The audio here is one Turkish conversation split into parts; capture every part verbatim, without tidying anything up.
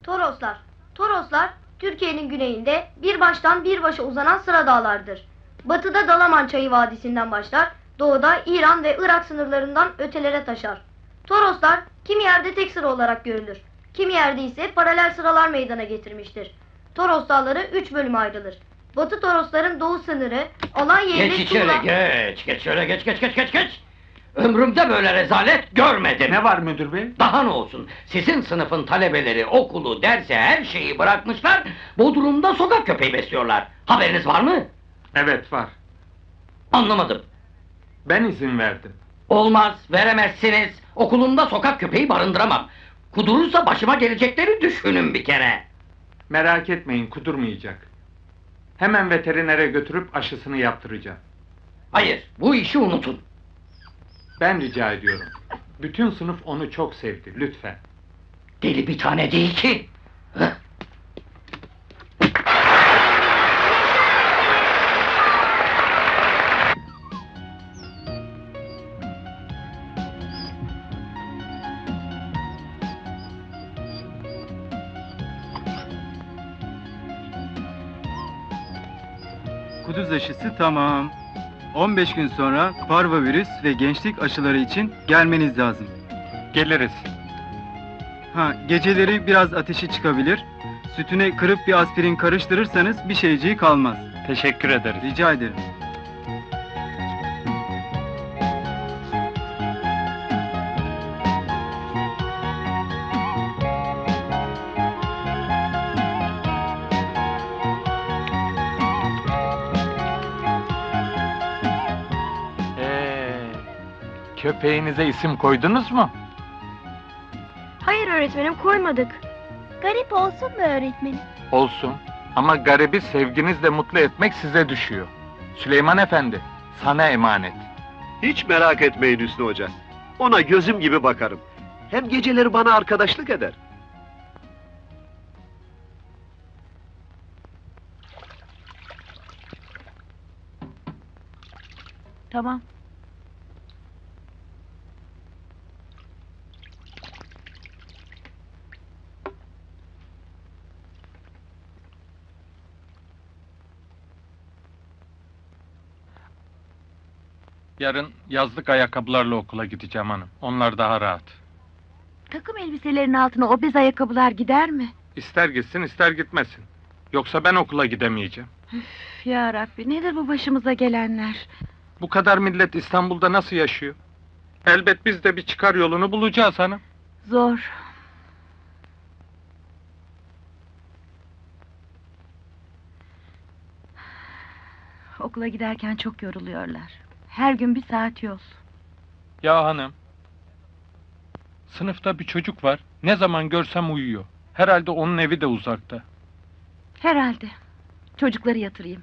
Toroslar. Toroslar, Türkiye'nin güneyinde bir baştan bir başa uzanan sıra dağlardır. Batıda Dalaman Çayı Vadisi'nden başlar, doğuda İran ve Irak sınırlarından ötelere taşar. Toroslar, kimi yerde tek sıra olarak görülür. Kimi yerde ise paralel sıralar meydana getirmiştir. Toros Dağları üç bölüme ayrılır. Batı Torosların doğu sınırı, Alanya ile Geç Tuğla... içeri, geç, geç şöyle, geç, geç, geç, geç, geç! Ömrümde böyle rezalet görmedim! Ne var müdür bey? Daha ne olsun, sizin sınıfın talebeleri okulu, dersi, her şeyi bırakmışlar, Bodrum'da sokak köpeği besliyorlar. Haberiniz var mı? Evet var. Anlamadım. Ben izin verdim. Olmaz, veremezsiniz. Okulumda sokak köpeği barındıramam. Kudurursa başıma gelecekleri düşünün bir kere. Merak etmeyin, kudurmayacak. Hemen veterinere götürüp aşısını yaptıracağım. Hayır, bu işi unutun. Ben rica ediyorum. Bütün sınıf onu çok sevdi, lütfen. Deli bir tane değil ki. Heh. Kuduz aşısı tamam. on beş gün sonra parvovirüs ve gençlik aşıları için gelmeniz lazım. Geliriz. Ha, geceleri biraz ateşi çıkabilir. Sütüne kırıp bir aspirin karıştırırsanız bir şeyciği kalmaz. Teşekkür ederiz. Rica ederim. Ee, köpeğinize isim koydunuz mu? Hayır öğretmenim, koymadık. Garip olsun mu öğretmenim? Olsun. Ama garibi sevginizle mutlu etmek size düşüyor. Süleyman Efendi, sana emanet. Hiç merak etmeyin Hüsnü Hoca. Ona gözüm gibi bakarım. Hem geceleri bana arkadaşlık eder. Tamam. Yarın yazlık ayakkabılarla okula gideceğim hanım. Onlar daha rahat. Takım elbiselerin altına o bez ayakkabılar gider mi? İster gitsin ister gitmesin. Yoksa ben okula gidemeyeceğim. Üf, ya Rabbi, nedir bu başımıza gelenler? Bu kadar millet İstanbul'da nasıl yaşıyor? Elbet biz de bir çıkar yolunu bulacağız hanım. Zor. Okula giderken çok yoruluyorlar. Her gün bir saat yol. Ya hanım. Sınıfta bir çocuk var. Ne zaman görsem uyuyor. Herhalde onun evi de uzakta. Herhalde. Çocukları yatırayım.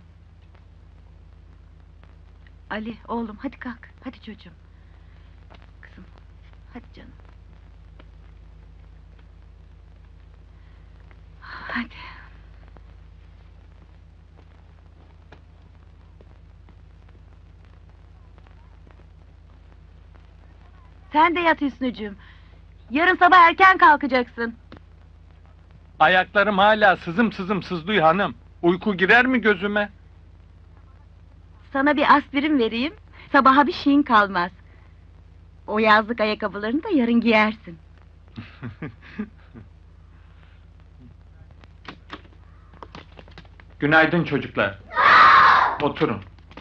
Ali, oğlum, hadi kalk. Hadi çocuğum. Kızım, hadi canım. Hadi. Sen de yat Hüsnücüğüm. Yarın sabah erken kalkacaksın. Ayaklarım hala sızım sızım sızlıyor hanım. Uyku girer mi gözüme? Sana bir aspirin vereyim. Sabaha bir şeyin kalmaz. O yazlık ayakkabılarını da yarın giyersin. Günaydın çocuklar. Oturun.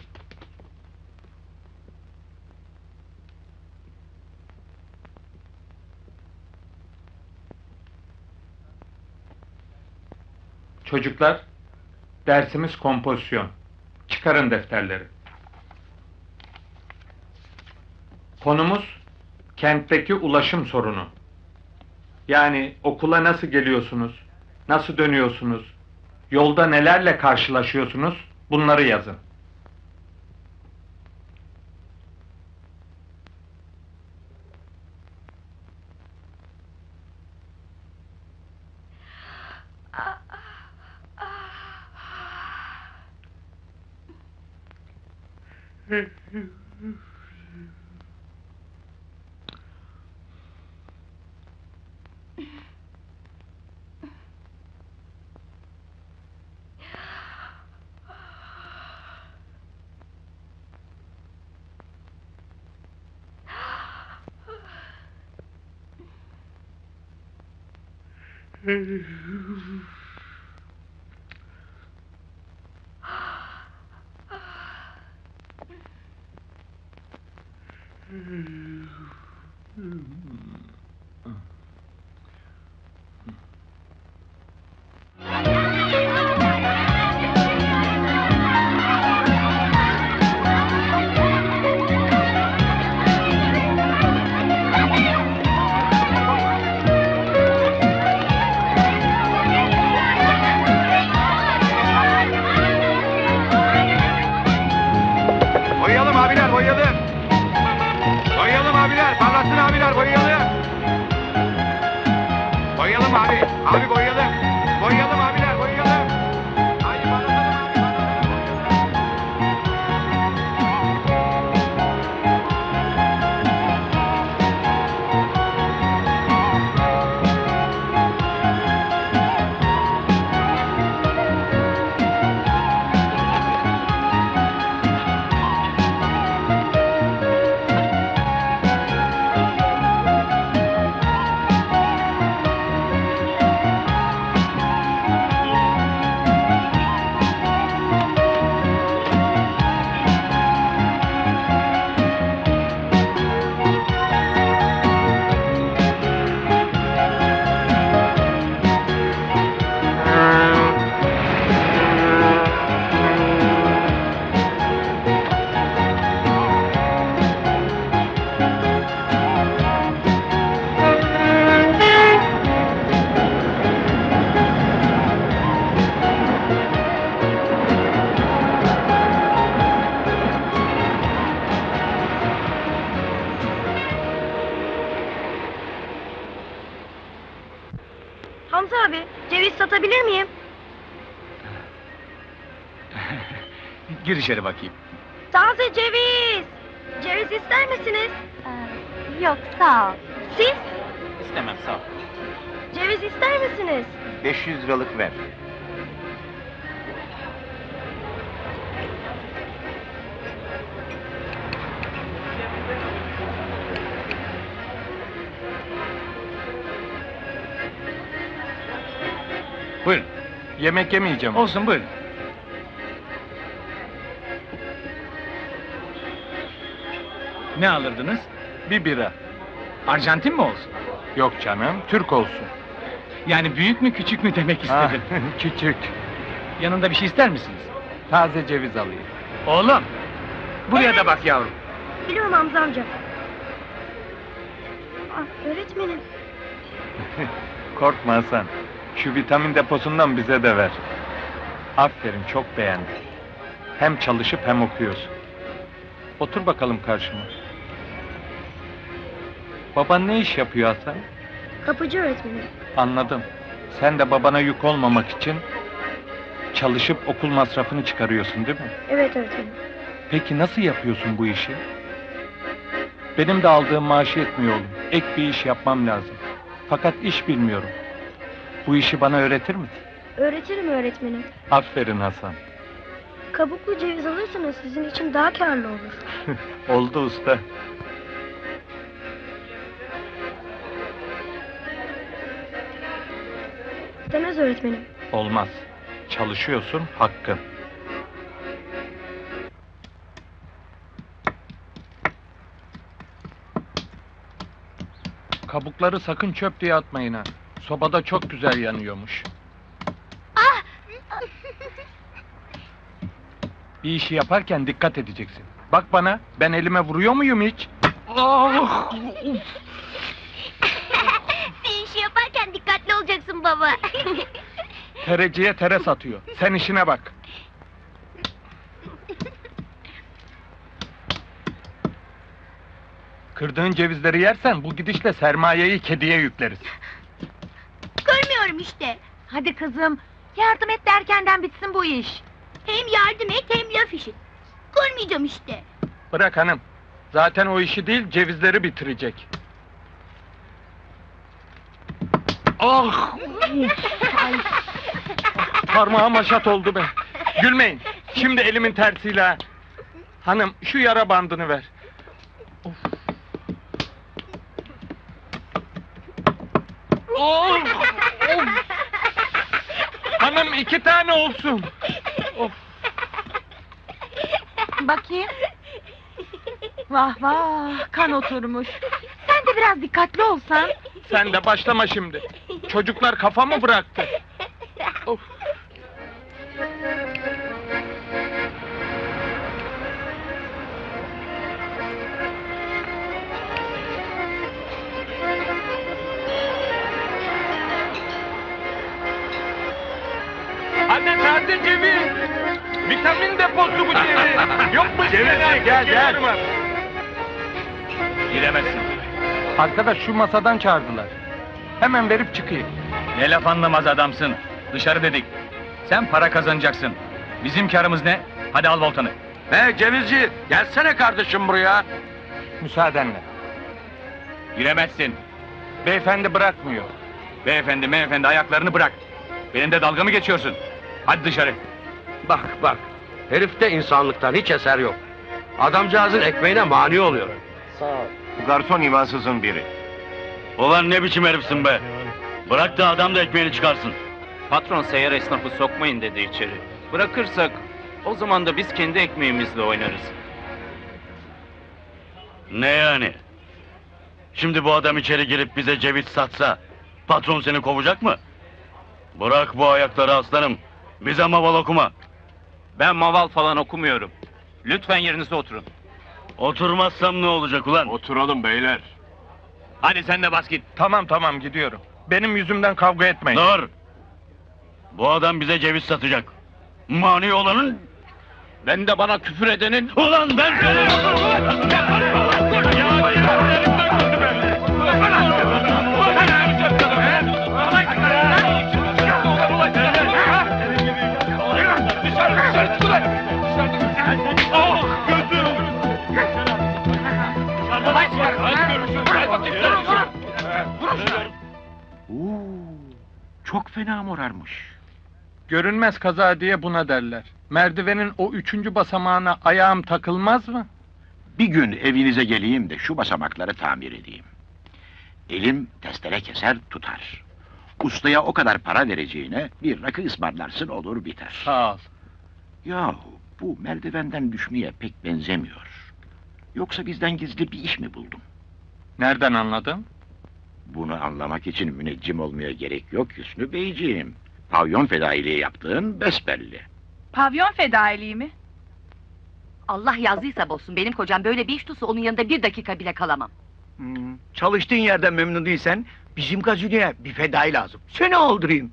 Çocuklar, dersimiz kompozisyon. Çıkarın defterleri. Konumuz, kentteki ulaşım sorunu. Yani okula nasıl geliyorsunuz, nasıl dönüyorsunuz, yolda nelerle karşılaşıyorsunuz, bunları yazın. Boyayalım abiler, boyayalım. Boyayalım abiler, parlasın abiler, boyayalım. Boyayalım abi, abi boyayalım. Boyayalım abiler, boyayalım. Haydi parlatalım abi, parlatalım. Hamza abi, ceviz satabilir miyim? Gir içeri bakayım. Taze ceviz! Ceviz ister misiniz? Ee, yok, sağ ol. Siz? İstemem, sağ ol. Ceviz ister misiniz? beş yüz liralık ver. Buyurun. Yemek yemeyeceğim. Olsun, buyurun. Ne alırdınız? Bir bira. Arjantin mi olsun? Yok canım, Türk olsun. Yani büyük mü küçük mü demek Ha, istedim. küçük. Yanında bir şey ister misiniz? Taze ceviz alayım. Oğlum! Buraya Evet. da bak yavrum. Biliyorum Hamza amca. Ah, öğretmenim. Korkma Hasan. Şu vitamin deposundan bize de ver. Aferin, çok beğendim. Hem çalışıp hem okuyorsun. Otur bakalım karşıma. Baban ne iş yapıyor Hasan? Kapıcı öğretmenim. Anladım. Sen de babana yük olmamak için çalışıp okul masrafını çıkarıyorsun, değil mi? Evet öğretmenim. Peki nasıl yapıyorsun bu işi? Benim de aldığım maaşı yetmiyor oğlum. Ek bir iş yapmam lazım. Fakat iş bilmiyorum. Bu işi bana öğretir misin? Öğretirim öğretmenim. Aferin Hasan. Kabuklu ceviz alırsanız sizin için daha karlı olur. Oldu usta. Demez öğretmenim. Olmaz. Çalışıyorsun, hakkın. Kabukları sakın çöp diye atmayın ha. Sobada çok güzel yanıyormuş. Bir işi yaparken dikkat edeceksin. Bak bana, ben elime vuruyor muyum hiç? Ah! Bir işi yaparken dikkatli olacaksın baba. Tereciye tere satıyor. Sen işine bak. Kırdığın cevizleri yersen bu gidişle sermayeyi kediye yükleriz. Görmüyorum işte. Hadi kızım, yardım et de erkenden bitsin bu iş. Hem yardım et hem laf işit. Görmeyeceğim işte. Bırak hanım. Zaten o işi değil, cevizleri bitirecek. Ah! Ay! Parmağım haşat oldu be. Gülmeyin. Şimdi elimin tersiyle ha. Hanım, şu yara bandını ver. Of. Oh! Of! Kızım iki tane olsun. Of. Bakayım. Vah vah, kan oturmuş. Sen de biraz dikkatli olsan. Sen de başlama şimdi. Çocuklar kafa mı bıraktı? Of. Hadi taze ceviz. Vitamin deposu bu ceviz. Yok mu? Cevizci, gel, gel. Giremezsin. Arkadaş şu masadan çağırdılar. Hemen verip çıkayım. Ne laf anlamaz adamsın. Dışarı dedik. Sen para kazanacaksın. Bizim karımız ne? Hadi al voltanı. He Cevizci, gelsene kardeşim buraya. Müsaadenle. Giremezsin. Beyefendi bırakmıyor. Beyefendi, beyefendi ayaklarını bırak. Benimle dalga mı geçiyorsun? Hadi dışarı. Bak bak, herifte insanlıktan hiç eser yok. Adamcağızın ekmeğine mani oluyor. Bu garson imansızın biri. Ulan ne biçim herifsin be? Bırak da adam da ekmeğini çıkarsın. Patron seyyar esnafı sokmayın dedi içeri. Bırakırsak o zaman da biz kendi ekmeğimizle oynarız. Ne yani? Şimdi bu adam içeri girip bize ceviz satsa, patron seni kovacak mı? Bırak bu ayakları aslanım, bize maval okuma. Ben maval falan okumuyorum. Lütfen yerinize oturun. Oturmazsam ne olacak ulan? Oturalım beyler. Hadi sen de bas git. Tamam tamam gidiyorum. Benim yüzümden kavga etmeyin. Dur! Bu adam bize ceviz satacak. Mani olanın... Ben de bana küfür edenin... Ulan ben seni... Çok fena morarmış. Görünmez kaza diye buna derler. Merdivenin o üçüncü basamağına ayağım takılmaz mı? Bir gün evinize geleyim de şu basamakları tamir edeyim. Elim testere keser tutar. Ustaya o kadar para vereceğine bir rakı ısmarlarsın olur biter. Sağ ol. Yahu bu merdivenden düşmeye pek benzemiyor. Yoksa bizden gizli bir iş mi buldun? Nereden anladın? Bunu anlamak için müneccim olmaya gerek yok Hüsnü Beyciğim. Pavyon fedailiği yaptığın besbelli. Pavyon fedailiği mi? Allah yazdıysa bozsun, benim kocam böyle bir iş tutsa onun yanında bir dakika bile kalamam. Hmm, çalıştığın yerden memnun değilsen bizim gazinoya bir fedai lazım. Seni oldurayım.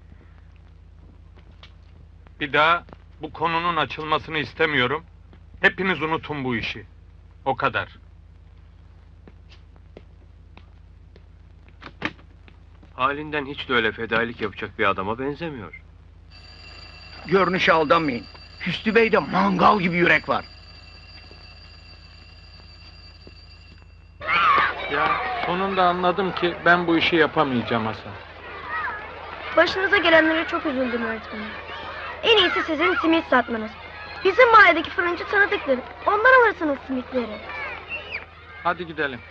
Bir daha bu konunun açılmasını istemiyorum. Hepiniz unutun bu işi. O kadar. Halinden hiç de öyle fedailik yapacak bir adama benzemiyor. Görünüşe aldanmayın. Hüsnü Bey'de mangal gibi yürek var. Ya sonunda anladım ki ben bu işi yapamayacağım Hasan. Başınıza gelenlere çok üzüldüm öğretmenim. En iyisi sizin simit satmanız. Bizim mahalledeki fırıncı tanıdıkları. Ondan alırsınız simitleri. Hadi gidelim.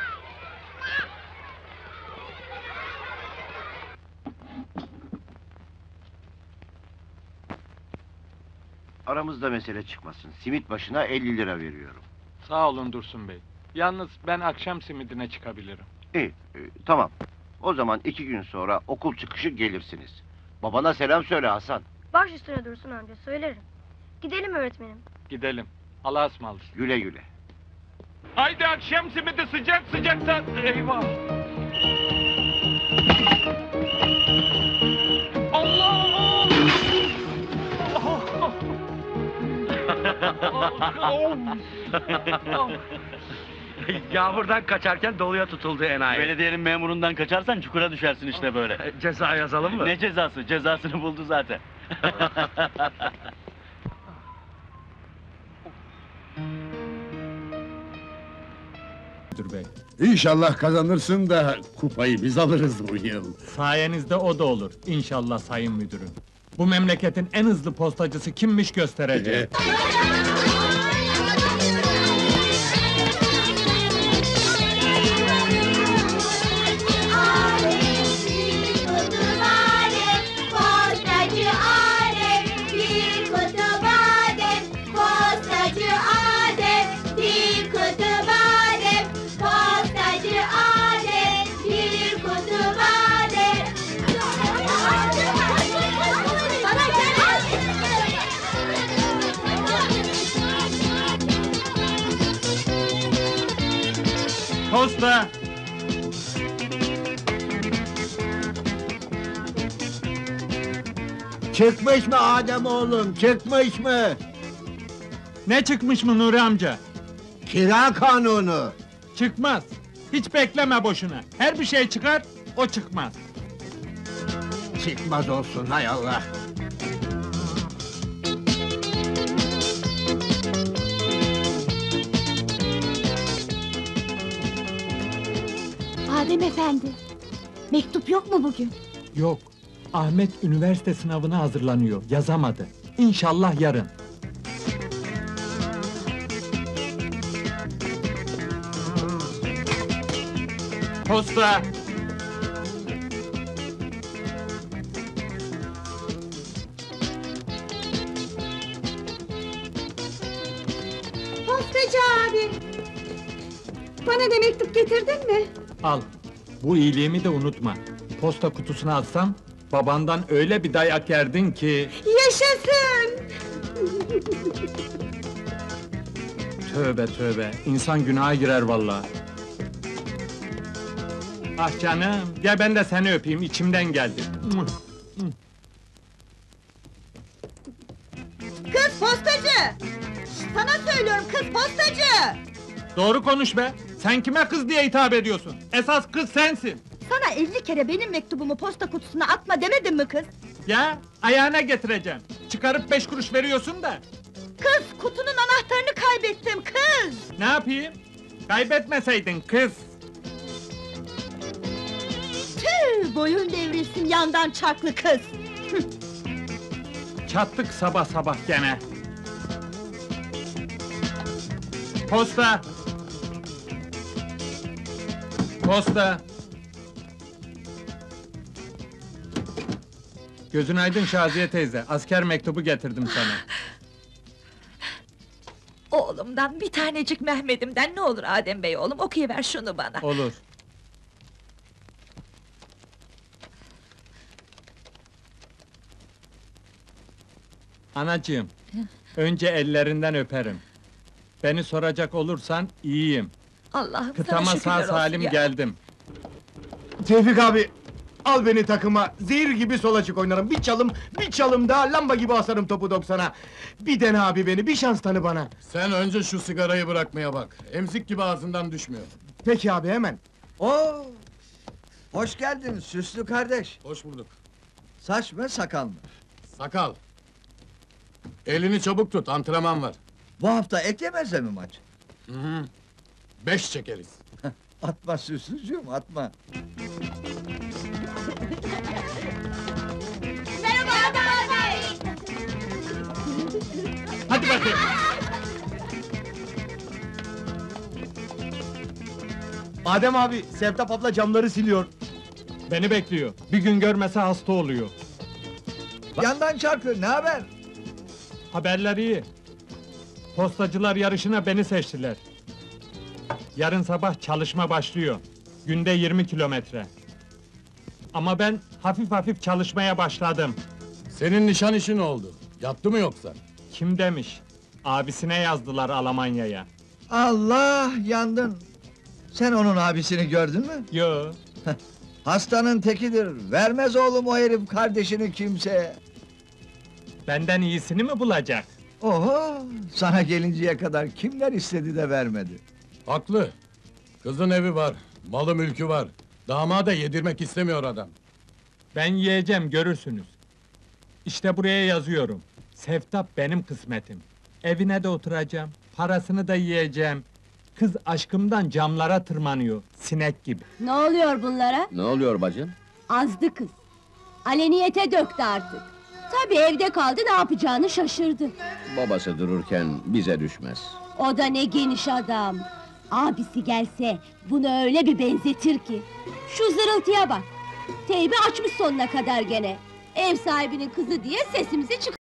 Aramızda mesele çıkmasın. Simit başına elli lira veriyorum. Sağ olun Dursun Bey. Yalnız ben akşam simidine çıkabilirim. İyi, e, tamam. O zaman iki gün sonra okul çıkışı gelirsiniz. Babana selam söyle Hasan. Baş üstüne Dursun amca, söylerim. Gidelim öğretmenim. Gidelim. Allah'a ısmarladık. Güle güle. Haydi akşam simidi sıcak sıcak sat. Eyvah. Allah! Yağmurdan kaçarken doluya tutuldu enayi. Belediyenin memurundan kaçarsan çukura düşersin işte böyle. Ceza yazalım mı? Ne cezası? Cezasını buldu zaten. Bey. İnşallah kazanırsın da kupayı biz alırız bu yıl. Sayenizde o da olur. İnşallah sayın müdürüm. Bu memleketin en hızlı postacısı kimmiş göstereceğim. Postacı Posta! Çıkmış mı Adem oğlum, çıkmış mı? Ne çıkmış mı Nuri amca? Kira kanunu. Çıkmaz. Hiç bekleme boşuna. Her bir şey çıkar, o çıkmaz. Çıkmaz olsun hay Allah. Adem efendi, mektup yok mu bugün? Yok. Ahmet üniversite sınavına hazırlanıyor. Yazamadı. İnşallah yarın. Posta! Postacı abi! Bana da mektup getirdin mi? Al. Bu iyiliğimi de unutma. Posta kutusuna atsam, babandan öyle bir dayak yerdin ki... Yaşasın! Tövbe tövbe, insan günaha girer vallahi. Ah canım, gel ben de seni öpeyim, içimden geldi. Kız postacı! Sana söylüyorum kız postacı! Doğru konuş be! Sen kime kız diye hitap ediyorsun? Esas kız sensin! Sana elli kere benim mektubumu posta kutusuna atma demedim mi kız? Ya, ayağına getireceğim. Çıkarıp beş kuruş veriyorsun da. Kız, kutunun anahtarını kaybettim kız! Ne yapayım? Kaybetmeseydin kız! Tüh, boyun devrilsin yandan çarklı kız! Çattık sabah sabah gene! Posta! Posta! Gözün aydın Şaziye teyze, asker mektubu getirdim sana. Oğlumdan, bir tanecik Mehmet'imden ne olur Adem Bey oğlum, okuyuver şunu bana. Olur. Anacığım, önce ellerinden öperim. Beni soracak olursan iyiyim. Allah'ım Kıtama sana şükürler sağ olsun salim ya. geldim. Tevfik abi, al beni takıma, zehir gibi sol açık oynarım. Bir çalım, bir çalım daha lamba gibi asarım topu doksana. Bir dene abi beni, bir şans tanı bana. Sen önce şu sigarayı bırakmaya bak. Emzik gibi ağzından düşmüyor. Peki abi, hemen. Oo! Hoş geldin süslü kardeş. Hoş bulduk. Saç mı sakal mı? Sakal. Elini çabuk tut, antrenman var. Bu hafta et yemezse mi maç? Hı hı. Beş çekeriz. Atma süslücüğüm atma. Merhaba Adem Bey! Hadi bakayım! Adem abi, Sevtap abla camları siliyor. Beni bekliyor. Bir gün görmese hasta oluyor. Yandan çarkı ne haber? Haberler iyi. Postacılar yarışına beni seçtiler. Yarın sabah çalışma başlıyor. Günde yirmi kilometre. Ama ben hafif hafif çalışmaya başladım. Senin nişan işi ne oldu? Yattı mı yoksa? Kim demiş? Abisine yazdılar Almanya'ya. Allah yandın. Sen onun abisini gördün mü? Yo. Hastanın tekidir. Vermez oğlum o herif kardeşini kimseye. Benden iyisini mi bulacak? Oho! Sana gelinceye kadar kimler istedi de vermedi. Haklı. Kızın evi var, malı mülkü var. Damada yedirmek istemiyor adam. Ben yiyeceğim, görürsünüz. İşte buraya yazıyorum. Sevtap benim kısmetim. Evine de oturacağım, parasını da yiyeceğim. Kız aşkımdan camlara tırmanıyor, sinek gibi. Ne oluyor bunlara? Ne oluyor bacım? Azdı kız. Aleniyete döktü artık. Tabii evde kaldı, ne yapacağını şaşırdı. Babası dururken bize düşmez. O da ne geniş adam. Abisi gelse, bunu öyle bir benzetir ki. Şu zırıltıya bak. Teybi açmış sonuna kadar gene. Ev sahibinin kızı diye sesimizi çıkar.